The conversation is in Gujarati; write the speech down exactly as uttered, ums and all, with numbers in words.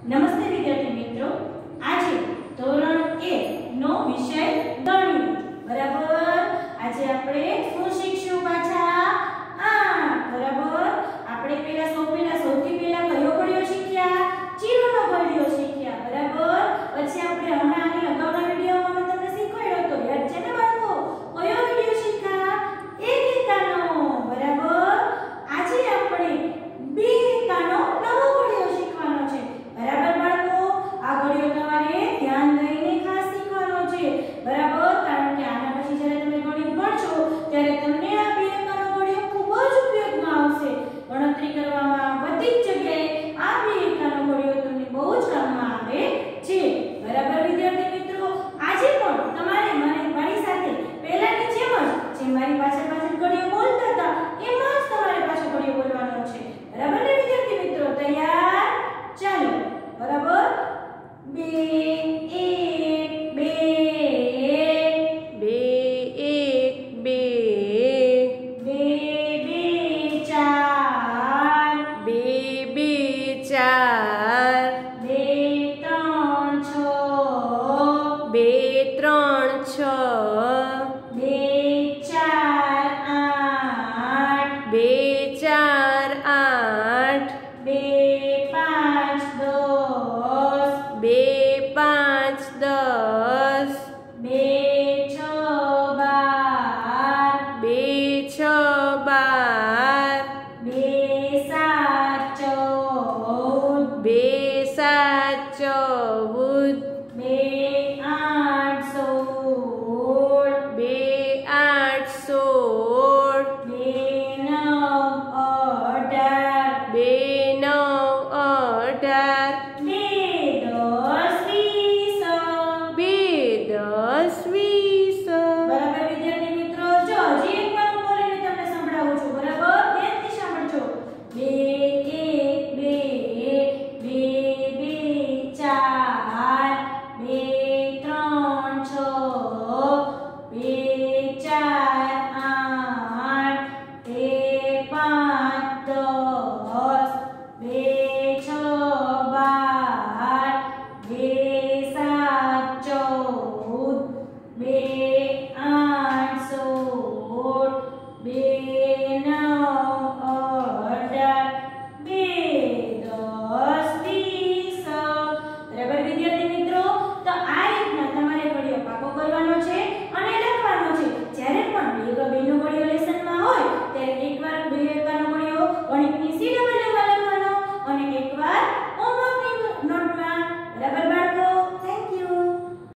નમસ્તે વિદ્યાર્થી મિત્રો, આજે ધોરણ એક નો વિષય ગણિત. બરાબર. આજે આપણે શું શીખશું? પાછા આઠ. બરાબર. આપણે પહેલા સૌ પહેલા સૌથી પહેલા કયો ઘડિયો શીખ્યા? જીરોનો ઘડિયો શીખ્યા. બરાબર. પછી આપણે હમણાં આની અગાઉના વિડિયોમાં મેં તમને શીખવાડ્યો હતો, યાદ છે ને બાળકો? કયો વિડિયો શીખ્યા? એકેકાનો. બરાબર. આજે આપણે બે એકાનો નવો ઘડિયો શીખવાનો છે. બરાબર બાળકો, આ ઘડિયો તમારે ધ્યાન દઈને ખાસ શીખવાનો છે. બરાબર. કારણ કે આના પછી જ્યારે તમે ગણિત ભણશો ત્યારે તમને આ બે એકાનો ઘડિયો ખૂબ જ ઉપયોગમાં આવશે. ગણતરી કરવામાં બધી જ જગ્યાએ આ બે એકાનો ઘડિયો તમને બહુ જ કામમાં આવે છે. બરાબર વિદ્યાર્થી મિત્રો, આજે પણ તમારે મને મારી સાથે પહેલાની જેમ જ જે મારી પાછળ પાછળ ઘડિયો બોલતા હતા એમ જ તમારે પાછળ ઘડિયો બોલવાનો છે. બરાબર ને વિદ્યાર્થી મિત્રો? તૈયાર? ચાલો. બરાબર. બે એક બે બે એક બે બે બે ચાર બે બે ચાર બે ત્રણ છ બે ત્રણ છ બે ચાર આઠ બે ચાર આઠ બે પાંચ દસ બે પાંચ દસ બે છ બાર બે છ બાર બે સાત ચૌદ બે સાત ચૌદ બે આઠ સોળ બે આઠ સોળ બે નવ અઢાર બે નવ અઢાર બે દસ વીસ. બે દસ વીસ. બરાબર વિદ્યાર્થી મિત્રો, જો હજી એકવાર હું બોલીને તમને સંભળાવું છું. બરાબર, ધ્યાનથી સાંભળજો. બે એક બે બે બે ચાર બે ત્રણ છ બે ચાર આઠ બે પાંચ દસ બે છ બાર બે સાત ચૌદ બે આઠ સોળ બે નવ અઢાર બે દસ વીસ. બરાબર વિદ્યાર્થી મિત્રો, તો આ રીતના તમારે ઘડિયો પાકો કરવાનો છે અને લખવાનો છે. જ્યારે પણ બે બેનો ઘડિયો લેસનમાં હોય ત્યારે એકવાર બે એકાનો ઘડિયો ગણિતની સી ડબલ માં લખવાનો અને એકવાર હોમવર્કની નોટમાં. બરાબર